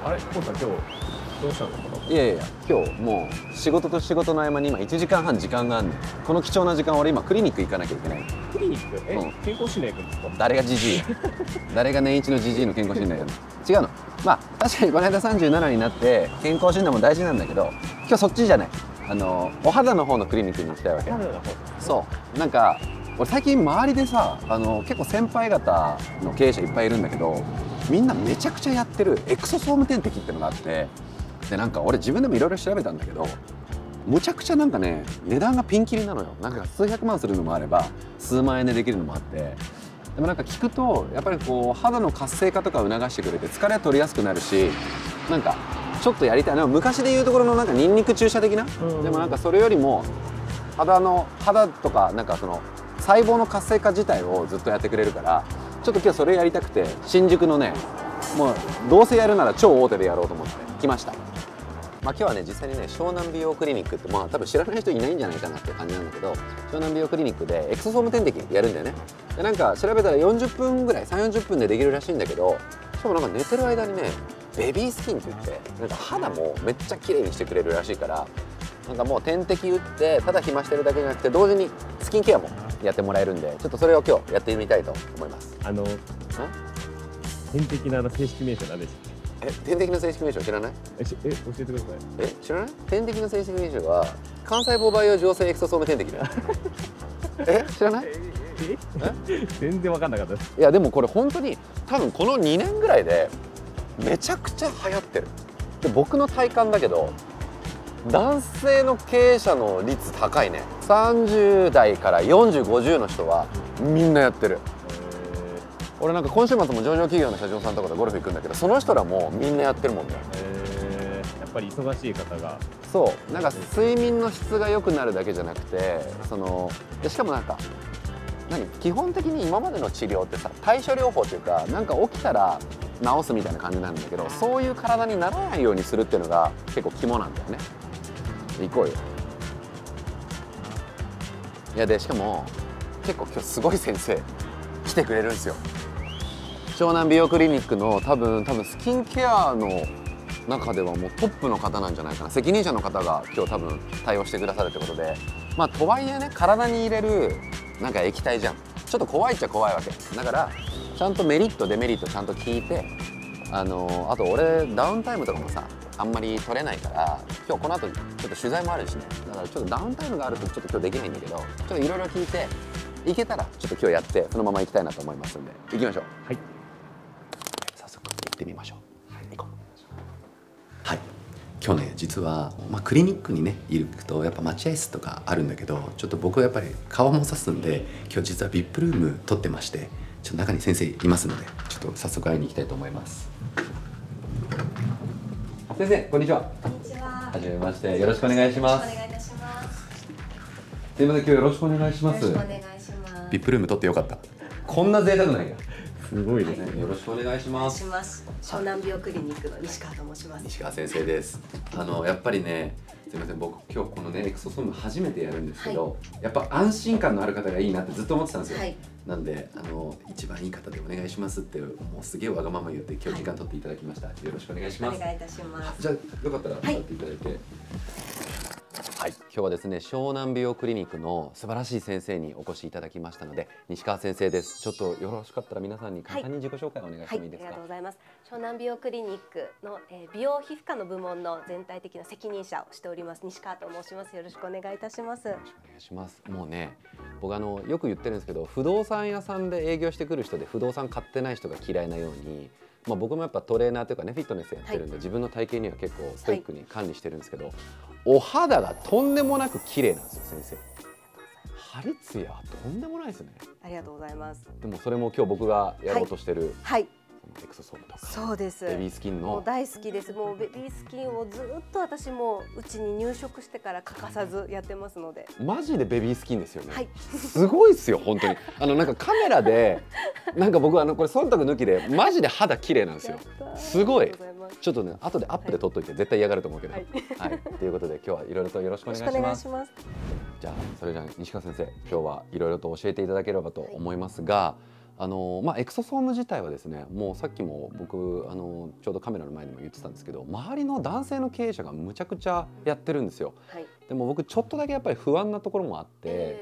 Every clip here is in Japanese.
あれ、コウさん、今日どうしたんですか？ いやいやいや、今日もう仕事と仕事の合間に今1時間半時間があんねん。この貴重な時間俺今クリニック行かなきゃいけない。 クリニック、健康診断行くんですか？ 誰がジジイ誰が年一のジジイの健康診断やるの。違うの。まあ確かにこの間37になって健康診断も大事なんだけど、今日そっちじゃない。お肌の方のクリニックに行きたいわけ。そうなんか俺最近周りでさ、結構先輩方の経営者いっぱいいるんだけど、みんなめちゃくちゃやってるエクソソーム点滴ってのがあって、でなんか俺自分でもいろいろ調べたんだけど、むちゃくちゃなんかね値段がピンキリなのよ。なんか数百万するのもあれば数万円でできるのもあって、でもなんか聞くとやっぱりこう肌の活性化とか促してくれて疲れ取りやすくなるし、なんかちょっとやりたいな、昔でいうところのなんかニンニク注射的な、でもなんかそれよりも肌とかなんかその細胞の活性化自体をずっとやってくれるから、ちょっと今日それやりたくて新宿のね、もうどうせやるなら超大手でやろうと思って来ました。まあ、今日はね実際にね湘南美容クリニックって、まあ多分知らない人いないんじゃないかなって感じなんだけど、湘南美容クリニックでエクソソーム点滴やるんだよね。でなんか調べたら40分ぐらい3、40分でできるらしいんだけど、しかもなんか寝てる間にねベビースキンって言ってなんか肌もめっちゃ綺麗にしてくれるらしいから、なんかもう点滴打ってただ暇してるだけじゃなくて同時にスキンケアもやってもらえるんで、ちょっとそれを今日やってみたいと思います。 点滴の正式名称何でしたっけ？ 点滴の正式名称知らない？ 教えてください。 知らない？点滴の正式名称は幹細胞培養浄性エクソソーム点滴だよ。知らない？ 全然わかんなかったです。 いやでもこれ本当に多分この2年ぐらいでめちゃくちゃ流行ってる。で僕の体感だけど男性の経営者の率高いね。30代から40、50の人はみんなやってる。俺なんか今週末も上場企業の社長さんとかでゴルフ行くんだけど、その人らもみんなやってるもんね。 やっぱり忙しい方が。 そうなんか睡眠の質が良くなるだけじゃなくて、しかもなんか基本的に今までの治療ってさ、対処療法っていうかなんか起きたら治すみたいな感じなんだけど、そういう体にならないようにするっていうのが結構肝なんだよね。行こうよ。いやでしかも結構今日すごい先生来てくれるんですよ。湘南美容クリニックの多分スキンケアの中ではもうトップの方なんじゃないかな。責任者の方が今日多分対応してくださるってことで、まあとはいえね体に入れるなんか液体じゃん、ちょっと怖いっちゃ怖いわけだから、ちゃんとメリットデメリットちゃんと聞いて、あと俺ダウンタイムとかもさあんまり取れないから、今日この後ちょっと取材もあるしね、だからちょっとダウンタイムがあるとちょっと今日できないんだけど、ちょっといろいろ聞いていけたらちょっと今日やってそのまま行きたいなと思いますんで、行きましょう。 はい、 早速行ってみましょう。行こう。はい、今日ね実は、クリニックにね行くとやっぱ待合室とかあるんだけど、ちょっと僕はやっぱり顔もさすんで今日実は VIP ルーム取ってまして、ちょっと中に先生いますのでちょっと早速会いに行きたいと思います。先生こんにちは。 こんにちは。 はじめまして、よろしくお願いします。 お願いいたします。 すいません、今日よろしくお願いします。 よろしくお願いします。 VIP ルーム取ってよかった。こんな贅沢ないや。 すごいですね。 よろしくお願いします。 湘南美容クリニックの西川と申します。 西川先生です。やっぱりね、すみません、僕今日このねエクソソーム初めてやるんですけど、やっぱ安心感のある方がいいなってずっと思ってたんですよ。なんで一番いい方でお願いしますってもうすげえわがまま言って今日時間取っていただきました。よろしくお願いします。 お願いいたします。 じゃあよかったら座っていただいて。はい、今日はですね湘南美容クリニックの素晴らしい先生にお越しいただきましたので、西川先生です。ちょっとよろしかったら皆さんに簡単に自己紹介をお願いしてもいいですか？ ありがとうございます。湘南美容クリニックの、美容皮膚科の部門の全体的な責任者をしております西川と申します。よろしくお願いいたします。よろしくお願いします。もうね、僕よく言ってるんですけど、不動産屋さんで営業してくる人で不動産買ってない人が嫌いなように、僕もやっぱトレーナーというかねフィットネスやってるんで、自分の体型には結構ストイックに管理してるんですけど、お肌がとんでもなく綺麗なんですよ先生。ハリツヤとんでもないですね。 ありがとうございます。 でもそれも今日僕がやろうとしてる、エクソソームとか、 そうです。 ベビースキンのもう大好きです。もうベビースキンをずっと私もうちに入職してから欠かさずやってますので。 マジでベビースキンですよね。すごいですよ本当に。なんかカメラでなんか僕これ忖度抜きでマジで肌綺麗なんですよ。すごい。ちょっとね後でアップで撮っといて絶対嫌がると思うけど。はい。ということで今日はいろいろとよろしくお願いします。じゃあそれじゃあ西川先生、今日はいろいろと教えていただければと思いますが、 エクソソーム自体はですね、もうさっきも僕ちょうどカメラの前でも言ってたんですけど、周りの男性の経営者がむちゃくちゃやってるんですよ。 はい、 でも僕ちょっとだけやっぱり不安なところもあって、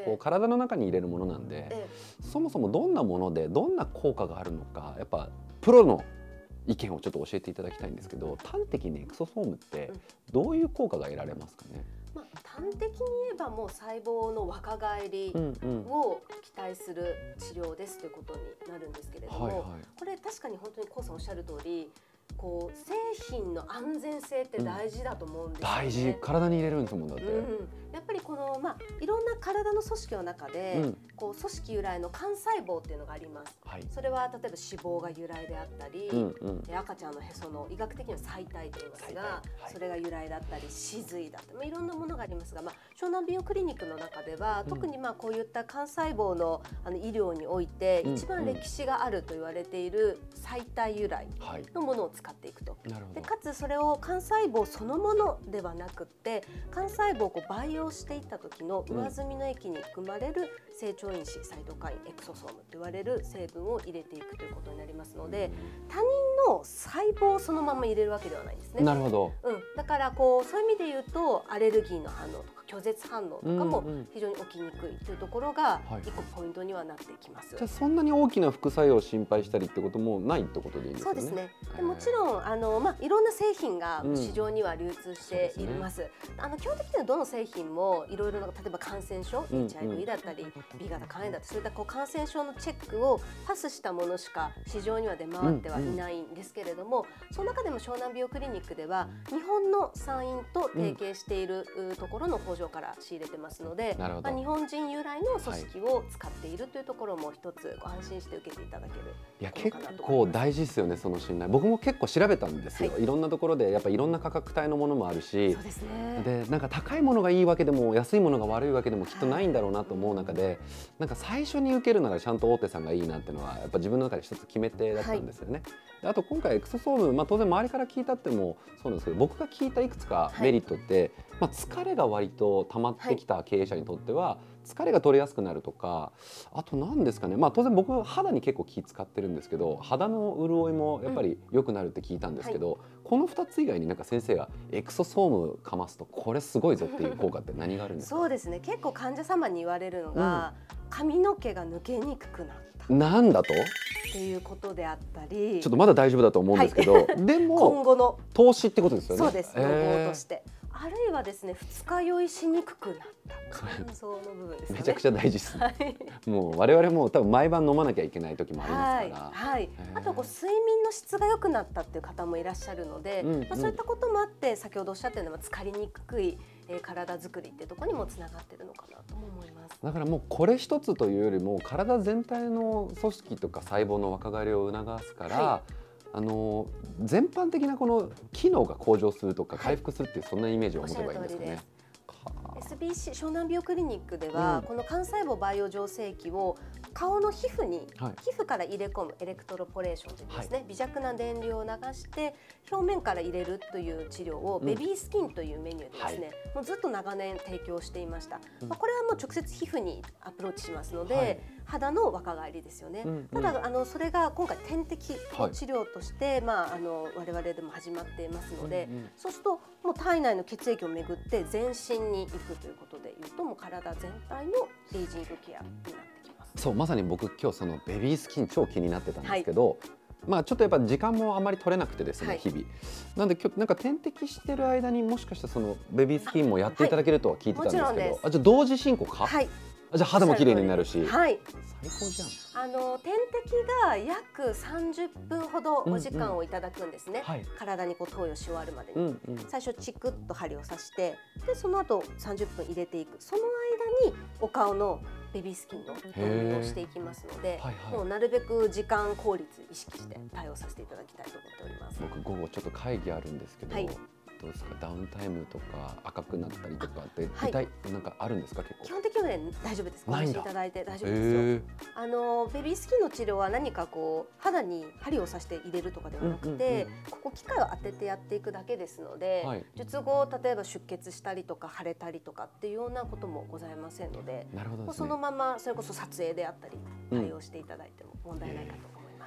こう体の中に入れるものなんで、そもそもどんなものでどんな効果があるのか、やっぱプロの意見をちょっと教えていただきたいんですけど、端的にエクソソームってどういう効果が得られますかね。 端的に言えばもう細胞の若返りを期待する治療ですということになるんですけれども、これ確かに本当にコウさんおっしゃる通り、こう製品の安全性って大事だと思うんですよね。 大事、体に入れるんですもんだって。 やっぱりこのいろんな体の組織の中で、こう組織由来の幹細胞っていうのがあります。それは例えば脂肪が由来であったり、赤ちゃんのへその医学的には細体と言いますが、それが由来だったり歯髄だったり、いろんなものがありますが、湘南美容クリニックの中では、特にこういった幹細胞の医療において一番歴史があると言われている細体由来のものを使っていくと。でかつそれを幹細胞そのものではなくって、幹細胞をこう培養していった時の上澄みの液に含まれる成長因子サイトカインエクソソームと言われる成分を入れていくということになりますので、他人の細胞をそのまま入れるわけではないんですね。 なるほど。 だからこうそういう意味で言うと、アレルギーの反応とか拒絶反応とかも非常に起きにくいというところが一個ポイントにはなってきます。 じゃあそんなに大きな副作用を心配したりってこともないってことでいいんですかね。 そうですね。でもちろんいろんな製品が市場には流通しています。基本的にはどの製品もいろいろな、例えば感染症、HIV だったり B 型肝炎だったり、そういったこう感染症のチェックをパスしたものしか市場には出回ってはいないんですけれども、その中でも湘南美容クリニックでは日本の産院と提携しているところの工場から仕入れてますので、日本人由来の組織を使っているというところも一つご安心して受けていただける。 いや結構大事ですよね、その信頼。僕も結構調べたんですよ。いろんなところでやっぱいろんな価格帯のものもあるし、 そうですね。 でなんか高いものがいいわけでも安いものが悪いわけでもきっとないんだろうなと思う中で、なんか最初に受けるならちゃんと大手さんがいいなっていうのはやっぱ自分の中で一つ決め手だったんですよね。であと今回エクソソーム、当然周りから聞いたってもそうなんですけど、僕が聞いたいくつかメリットって、疲れが割と溜まってきた経営者にとっては疲れが取れやすくなるとか、あと何ですかね、当然僕肌に結構気使ってるんですけど、肌の潤いもやっぱり良くなるって聞いたんですけど、この2つ以外になんか先生がエクソソームかますとこれすごいぞっていう効果って何があるんですか？ そうですね、結構患者様に言われるのが、髪の毛が抜けにくくなった。 なんだと？ っていうことであったり、 ちょっとまだ大丈夫だと思うんですけど、でも今後の投資ってことですよね。 そうです、予防として。あるいはですね、二日酔いしにくくなった肝臓の部分ですね。 めちゃくちゃ大事です、もう我々も多分毎晩飲まなきゃいけない時もありますから、 あと睡眠の質が良くなったっていう方もいらっしゃるので、そういったこともあって先ほどおっしゃったような疲れにくくい体作りっていうところにもつながっているのかなとも思います。 だからもうこれ一つというよりも体全体の組織とか細胞の若返りを促すから、全般的なこの機能が向上するとか回復するっていう、そんなイメージを持てばいいんですかね。 SBC 湘南美容クリニックでは、この幹細胞培養浄成液を顔の皮膚に、皮膚から入れ込むエレクトロポレーションというですね、微弱な電流を流して表面から入れるという治療をベビースキンというメニューでですね、もうずっと長年提供していました。これはもう直接皮膚にアプローチしますので、肌の若返りですよね。ただそれが今回点滴の治療として、我々でも始まっていますので、そうするともう体内の血液をめぐって全身に行くということでいうと、もう体全体のエイジングケアになってきます。 そう、まさに僕今日そのベビースキン超気になってたんですけど、ちょっとやっぱ時間もあまり取れなくてですね、日々なんで今日なんか点滴してる間にもしかしたらそのベビースキンもやっていただけるとは聞いてたんですけど、じゃあ同時進行か？じゃあ肌も綺麗になるし、最高じゃん。 点滴が約30分ほどお時間をいただくんですね。体にこう投与し終わるまでに、最初チクッと針を刺して、でその後30分入れていく。その間にお顔のベビースキンの投与をしていきますので、もうなるべく時間効率意識して対応させていただきたいと思っております。 僕午後ちょっと会議あるんですけど、 どうですか、ダウンタイムとか赤くなったりとかって具体なんかあるんですか？結構基本的にはね大丈夫です。ご安心いただいて大丈夫ですよ。ベビースキンの治療は何かこう肌に針を刺して入れるとかではなくて、ここ機械を当ててやっていくだけですので、術後例えば出血したりとか腫れたりとかっていうようなこともございませんので、そのままそれこそ撮影であったり対応していただいても問題ないかと思います。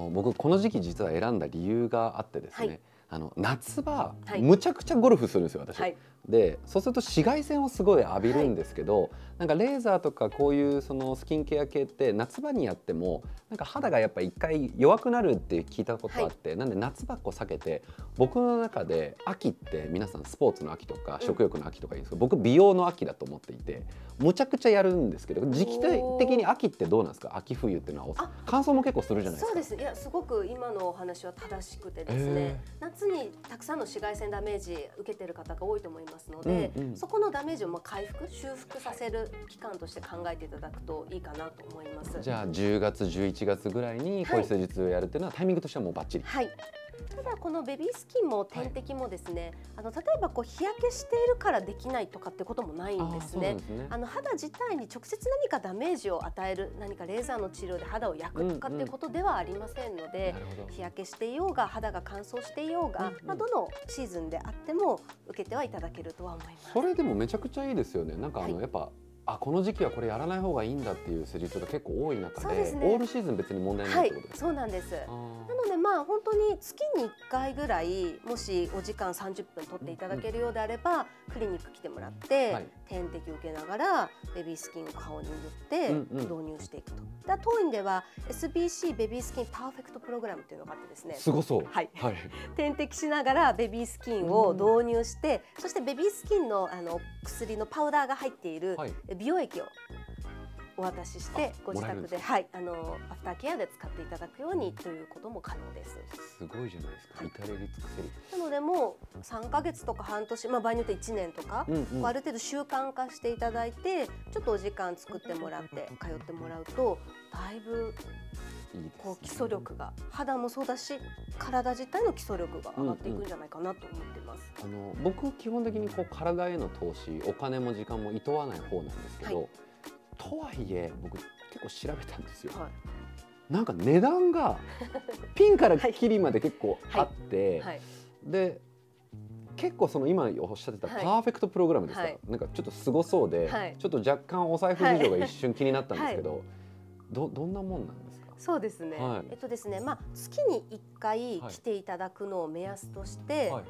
僕この時期実は選んだ理由があってですね、夏場、むちゃくちゃゴルフするんですよ私。でそうすると紫外線をすごい浴びるんですけど、なんかレーザーとかこういうそのスキンケア系って夏場にやってもなんか肌がやっぱ一回弱くなるって聞いたことあって、なんで夏場っこ避けて、僕の中で秋って皆さんスポーツの秋とか食欲の秋とか言うんですけど、僕美容の秋だと思っていてむちゃくちゃやるんですけど、時期的に秋ってどうなんですか？秋冬っていうのは乾燥も結構するじゃないですか。 そうです。いやすごく今のお話は正しくてですね、夏にたくさんの紫外線ダメージ受けてる方が多いと思いますので、そこのダメージを回復修復させる期間として考えていただくといいかなと思います。 じゃあ10月11月ぐらいにこういう施術をやるっていうのはタイミングとしてはもうバッチリ。 ただこのベビースキンも点滴もですね、例えばこう日焼けしているからできないとかってこともないんですね。肌自体に直接何かダメージを与える、何かレーザーの治療で肌を焼くとかっていうことではありませんので、日焼けしていようが肌が乾燥していようが、どのシーズンであっても受けてはいただけるとは思います。 それでもめちゃくちゃいいですよね。なんかやっぱこの時期はこれやらない方がいいんだっていう施術が結構多い中で、オールシーズン別に問題ないってことですか？ そうなんです。なので本当に月に1回ぐらい、もしお時間30分取っていただけるようであれば、クリニック来てもらって、点滴受けながらベビースキンを顔に塗って導入していくと。当院では SBC ベビースキンパーフェクトプログラムっていうのがあってですね、 すごそう。 点滴しながらベビースキンを導入して、そしてベビースキンの薬のパウダーが入っている美容液をお渡しして、ご自宅でアフターケアで使っていただくようにということも可能です。 すごいじゃないですか。至れり尽くせり。 なのでもう3ヶ月とか半年、場合によって1年とか、ある程度習慣化していただいて、ちょっとお時間作ってもらって通ってもらうと、だいぶこう基礎力が、肌もそうだし体自体の基礎力が上がっていくんじゃないかなと思ってます。 僕基本的にこう体への投資、お金も時間も厭わない方なんですけど、とはいえ僕結構調べたんですよ。なんか値段がピンからキリまで結構あって、で結構その今おっしゃってたパーフェクトプログラムですか、なんかちょっとすごそうで、ちょっと若干お財布事情が一瞬気になったんですけど、どんなもんなんですか？ そうですね。月に1回来ていただくのを目安として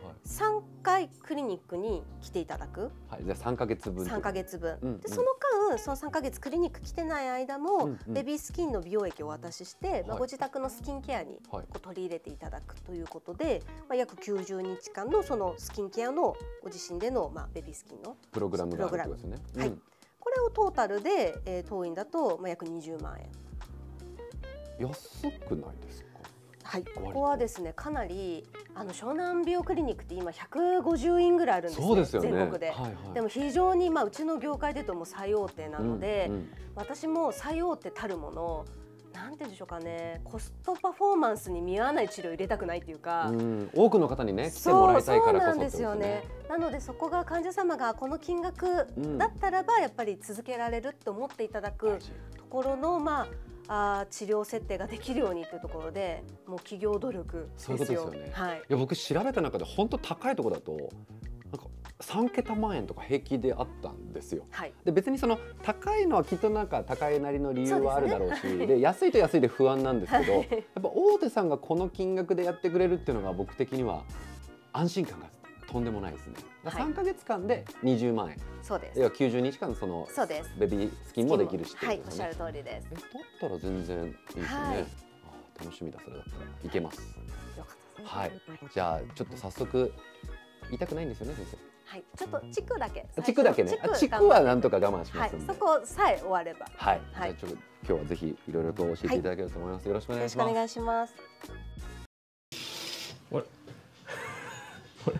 、3回クリニックに来ていただく。 じゃあ3ヶ月分。3 ヶ月分。でその間、その3ヶ月クリニック来てない間も、ベビースキンの美容液をお渡しして、ご自宅のスキンケアに取り入れていただくということで、約90日間のそのスキンケアのご自身でのベビースキンのプログラムがあるってことですね。 これをトータルで当院だと約20万円。 安くないですか？ ここはですね、かなり湘南美容クリニックって今150院ぐらいあるんですね。そうですよね、全国で。でも非常にうちの業界でいうともう最大手なので、私も最大手たるもの、なんて言うんでしょうかね、コストパフォーマンスに見合わない治療を入れたくないっていうか、 多くの方にね来てもらいたいからこそ。 そうなんですよね。なのでそこが患者様がこの金額だったらばやっぱり続けられるって思っていただくところの治療設定ができるようにというところで、もう企業努力ですよ。そういうことですよね。 いや僕調べた中で本当高いところだとなんか3桁万円とか平気であったんですよ。で別にその高いのはきっとなんか高いなりの理由はあるだろうし、で安いと安いで不安なんですけど、やっぱ大手さんがこの金額でやってくれるっていうのが僕的には安心感がとんでもないですね。3ヶ月間で20万円。 そうです。 要は90日間そのベビースキンもできるし。 おっしゃる通りです。 だったら全然いいですよね。楽しみだ、それだったらいけます。 よかったですね。 じゃあちょっと早速痛くないんですよね、先生。 ちょっとチクだけ。 チクだけね。チクはなんとか我慢しますんで。 そこさえ終われば。 じゃあちょっと今日はぜひいろいろと教えていただければと思います。よろしくお願いします。 よろしくお願いします。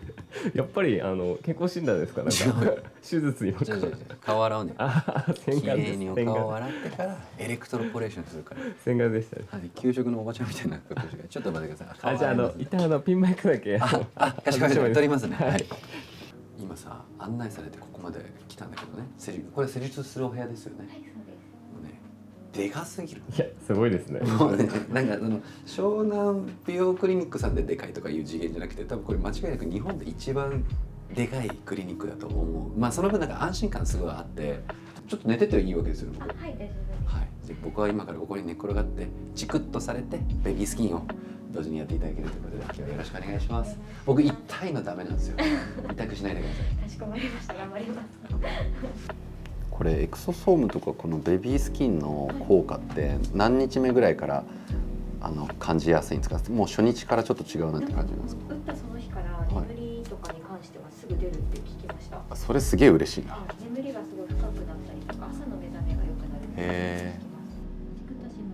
やっぱり健康診断ですか？なんか手術今から顔洗うね。 洗顔です。 綺麗にお顔を洗ってからエレクトロポレーションするから。 洗顔でしたね。 はい、給食のおばちゃんみたいなことしてちょっと待ってください。 じゃあ一旦ピンマイクだけ。 かしこまりました。取りますね。はい。今さ案内されてここまで来たんだけどね。これ施術するお部屋ですよね。はい、そうです。でかすぎる。 いやすごいですね。 もうね、なんか湘南美容クリニックさんででかいとかいう次元じゃなくて、多分これ間違いなく日本で一番でかいクリニックだと思う。まあその分なんか安心感すごいあって、ちょっと寝てていいわけですよ。僕。はい、大丈夫です。はい。で僕は今からここに寝っ転がってチクッとされてベビースキンを同時にやっていただけるということで、今日はよろしくお願いします。僕痛いのダメなんですよ。痛くしないでください。かしこまりました。頑張ります。これエクソソームとかこのベビースキンの効果って何日目ぐらいから感じやすいんですか？もう初日からちょっと違うなって感じなんですか？ 打ったその日から眠りとかに関してはすぐ出るって聞きました。 それすげえ嬉しいな。 眠りがすごい深くなったりとか朝の目覚めが良くなるって聞きます。チクッとし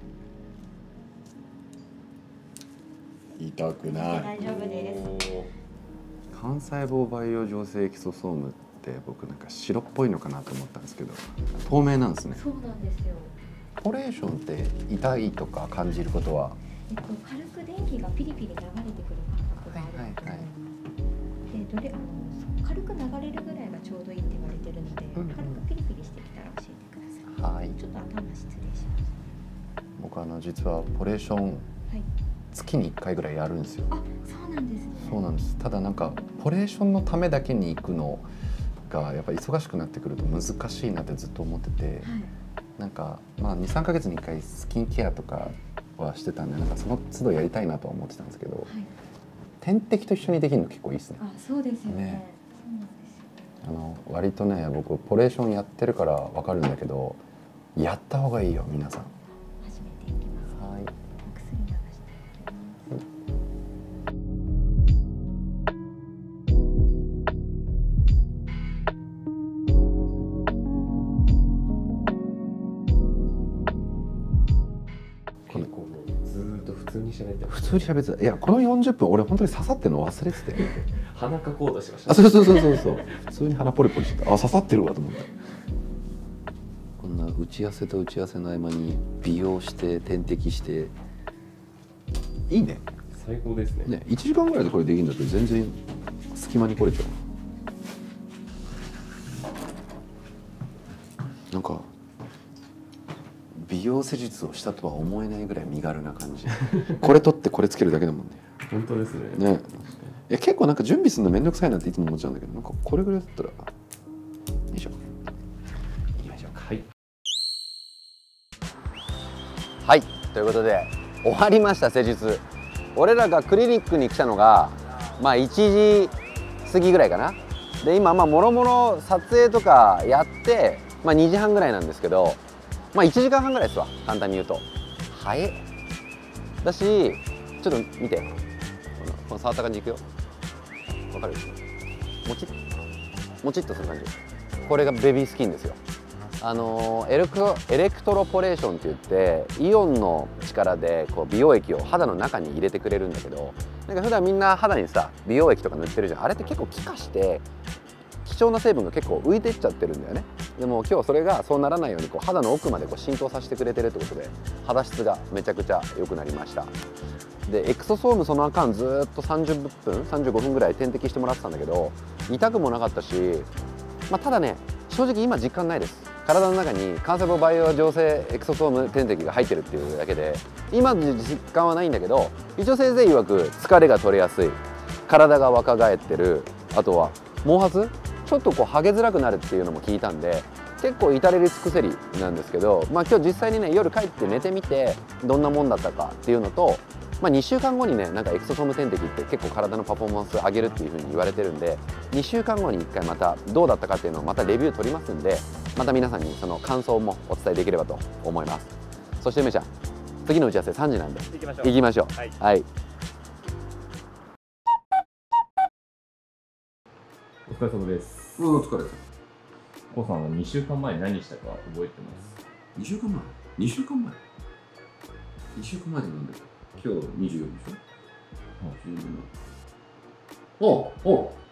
ます。 痛くない。 大丈夫です。 幹細胞培養醸成エクソソームって僕なんか白っぽいのかなと思ったんですけど、透明なんですね。 そうなんですよ。 ポレーションって痛いとか感じることは、 軽く電気がピリピリ流れてくる感覚があると思うので、軽く流れるぐらいがちょうどいいって言われてるので、軽くピリピリしてきたら教えてください。はい。ちょっと頭失礼します。 僕実はポレーション月に1回ぐらいやるんですよ。 あ、そうなんですね。 そうなんです。ただなんかポレーションのためだけに行くのがやっぱり忙しくなってくると難しいなってずっと思ってて、はい、なんかまあ2、3ヶ月に1回スキンケアとかはしてたんで、なんかその都度やりたいなとは思ってたんですけど、はい、点滴と一緒にできるの結構いいですね。 あ、そうですよね。そうなんですよ。 割とね、僕ポレーションやってるから分かるんだけど、やった方がいいよ皆さん。 初めていきます。はい。お薬流して。 普通に喋ってた。いや、この40分俺本当に刺さってるの忘れてて鼻かこうとしました。 そう普通に鼻ポリポリしてた。刺さってるわと思って。こんな打ち合わせと打ち合わせの合間に美容して点滴していいね。 最高ですね。 1時間ぐらいでこれできるんだって全然隙間に来れちゃう。なんか美容施術をしたとは思えないぐらい身軽な感じ。これ取ってこれつけるだけだもんね。 本当ですね。 いや結構なんか準備するのめんどくさいなっていつも思っちゃうんだけど、なんかこれぐらいだったらよいしょ。行きましょうか。はい。はい、ということで終わりました施術。俺らがクリニックに来たのがまあ1時過ぎぐらいかな。で今まあもろもろ撮影とかやってまあ2時半ぐらいなんですけど、まあ1時間半ぐらいですわ、簡単に言うと。早いだし、ちょっと見て、この触った感じいくよ。わかる？もちっもちっとする感じ。これがベビースキンですよ。エレクトロポレーションって言ってイオンの力でこう美容液を肌の中に入れてくれるんだけど、なんか普段みんな肌にさ美容液とか塗ってるじゃん。あれって結構気化して貴重な成分が結構浮いてっちゃってるんだよね。でも今日それがそうならないようにこう肌の奥までこう浸透させてくれてるってことで肌質がめちゃくちゃ良くなりました。でエクソソームその間ずっと30分35分ぐらい点滴してもらってたんだけど痛くもなかったし、まあ、ただね正直今実感ないです。体の中に幹細胞培養醸成エクソソーム点滴が入ってるっていうだけで今の実感はないんだけど、一応先生曰く疲れが取れやすい、体が若返ってる、あとは毛髪ちょっとこう剥げづらくなるっていうのも聞いたんで、結構至れり尽くせりなんですけど、まあ、今日実際にね夜帰って寝てみてどんなもんだったかっていうのと、まあ、2週間後にねなんかエクソソーム点滴って結構体のパフォーマンス上げるっていうふうに言われてるんで、2週間後に1回またどうだったかっていうのをまたレビュー取りますんで、また皆さんにその感想もお伝えできればと思います。そして梅ちゃん、次の打ち合わせ3時なんで行きましょう。はい、はい、 お疲れ様です。 お疲れ様。 コウさんは2週間前何したか覚えてます？ 2週間前2週間前2週間前でなんだよ。今日24でしょ。お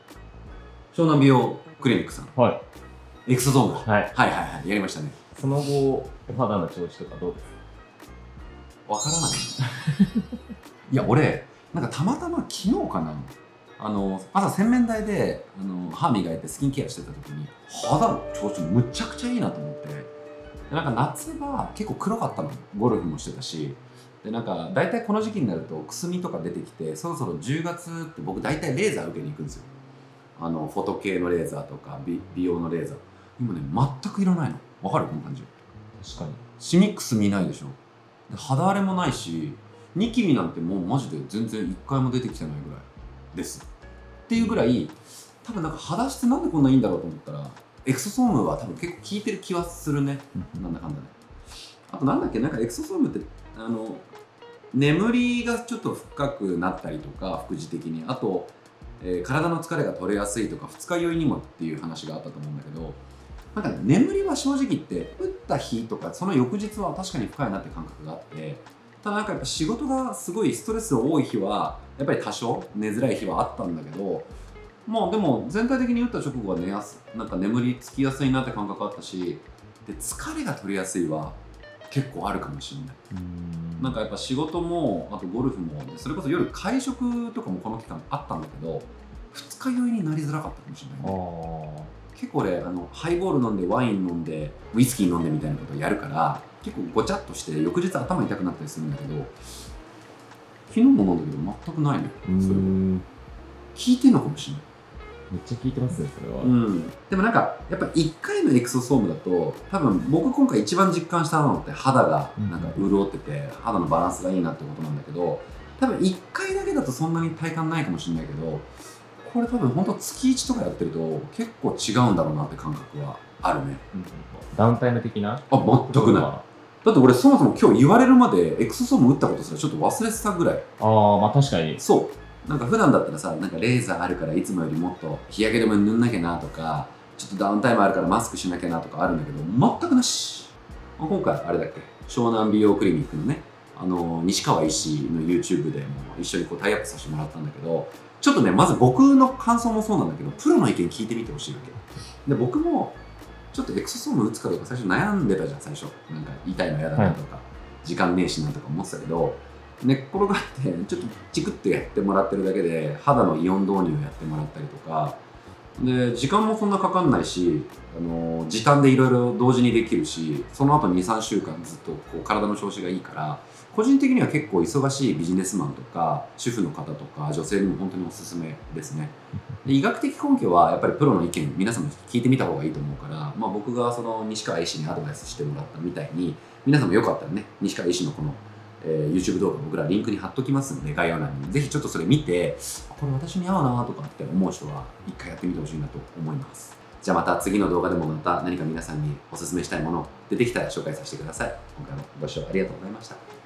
湘南美容クリニックさん、 はい、 エクソゾーム、 はい、 はいはいはい、やりましたね。 その後お肌の調子とかどうですか？ わからないいや俺なんかたまたま昨日かな、朝洗面台で歯磨いてスキンケアしてた時に肌の調子むちゃくちゃいいなと思って、なんか夏場結構黒かったの、ゴルフもしてたし、でなんか大体この時期になるとくすみとか出てきて、そろそろ10月って僕大体レーザー受けに行くんですよ。フォト系のレーザーとか美容のレーザー、今ね全くいらないの。わかるこの感じ？ 確かにシミくすみないでしょ。で肌荒れもないし、ニキビなんてもうマジで全然1回も出てきてないぐらいですっていうぐらい、多分なんか肌質なんでこんないいんだろうと思ったら、エクソソームは多分結構効いてる気はするね。なんだかんだね。あとなんだっけ、なんかエクソソームって眠りがちょっと深くなったりとか、副次的に、あと、体の疲れが取れやすいとか、二日酔いにもっていう話があったと思うんだけど、なんか、ね、眠りは正直言って打った日とかその翌日は確かに深いなって感覚があって、ただなんかやっぱ仕事がすごいストレス多い日はやっぱり多少寝づらい日はあったんだけど、まあでも全体的に打った直後はなんか眠りつきやすいなって感覚あったし、で疲れが取りやすいは結構あるかもしれない。なんかやっぱ仕事もあとゴルフも、それこそ夜会食とかもこの期間あったんだけど、二日酔いになりづらかったかもしれないね。結構俺ハイボール飲んでワイン飲んでウイスキー飲んでみたいなことをやるから、結構ごちゃっとして翌日頭痛くなったりするんだけど、昨日も飲んだけど全くないね。それは効いてんのかもしれない。 めっちゃ効いてますね、それは。 でもなんかやっぱ1回のエクソソームだと、多分僕今回一番実感したのって肌がなんか潤ってて、肌のバランスがいいなってことなんだけど、多分1回だけだとそんなに体感ないかもしれないけど、これ多分本当月1とかやってると結構違うんだろうなって感覚はあるね。 ダウンタイム的な？ 全くない。だって俺そもそも今日言われるまでエクソソーム打ったことすらちょっと忘れてたぐらい。 まあ確かに。 そう。なんか普段だったらさ、なんかレーザーあるからいつもよりもっと日焼け止め塗んなきゃなとか、ちょっとダウンタイムあるからマスクしなきゃなとかあるんだけど、全くなし。今回あれだっけ、湘南美容クリニックのね、西川医師の YouTube でも一緒にこうタイアップさせてもらったんだけど、ちょっとね、まず僕の感想もそうなんだけど、プロの意見聞いてみてほしいわけ。で、僕もちょっとエクソソーム打つかどうか最初悩んでたじゃん、最初。なんか痛いの嫌だなとか、時間ねえしなとか思ってたけど、寝っ転がってちょっとチクッとやってもらってるだけで肌のイオン導入をやってもらったりとかで、時間もそんなかかんないし、時短でいろいろ同時にできるし、その後 2,3 週間ずっとこう体の調子がいいから、個人的には結構忙しいビジネスマンとか主婦の方とか女性にも本当におすすめですね。で、医学的根拠はやっぱりプロの意見皆さんも聞いてみた方がいいと思うから、まあ、僕がその西川医師にアドバイスしてもらったみたいに、皆さんもよかったらね、西川医師のこのYouTube 動画僕らリンクに貼っときますので、概要欄にぜひちょっとそれ見て、これ私に合うなとかって思う人は一回やってみてほしいなと思います。じゃあまた次の動画でもまた何か皆さんにおすすめしたいもの出てきたら紹介させてください。今回もご視聴ありがとうございました。